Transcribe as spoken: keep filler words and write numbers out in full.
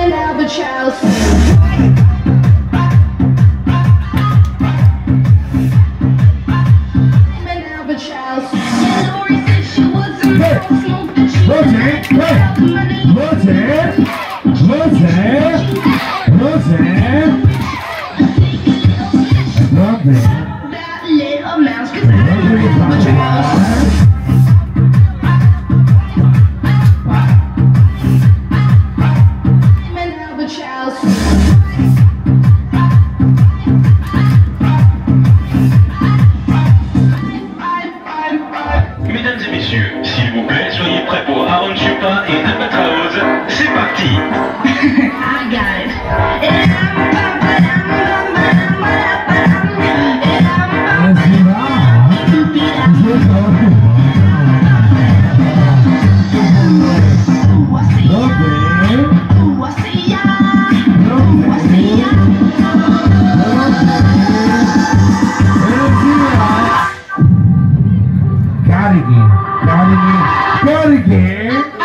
Mesdames et messieurs, s'il vous plaît, soyez prêts pour Aaron Chupa et Albatraoz. C'est parti. I got it. Carichi, carichi, carichi!